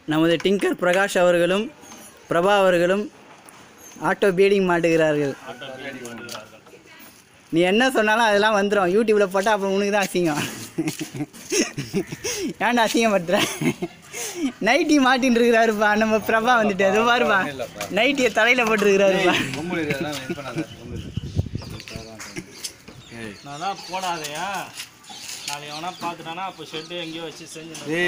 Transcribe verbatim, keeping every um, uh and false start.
நமது டிங்கர் பிரகாஷ் அவர்களும் பிரபா அவர்களும் ஆட்டோ பீடிங் மாட்டுகிறார்கள். நீ என்ன சொன்னாலும் அதெல்லாம் வந்துடும். யூடியூப்பில் போட்டால் அப்புறம் உனக்கு தான் அசிங்கம். ஏன்டா அசிங்கப்படுத்துற? நைட்டி மாட்டின்னு இருக்கிறாருப்பா நம்ம பிரபா வந்துட்டு. அது பாருப்பா, நைட்டியை தலையில் போட்டுருக்கிறாருப்பா. நான் தான் போடாதையா, நாளைக்கு எவனா பார்த்துட்டானா அப்போ ஷெட்டு எங்கேயோ வச்சு செஞ்சு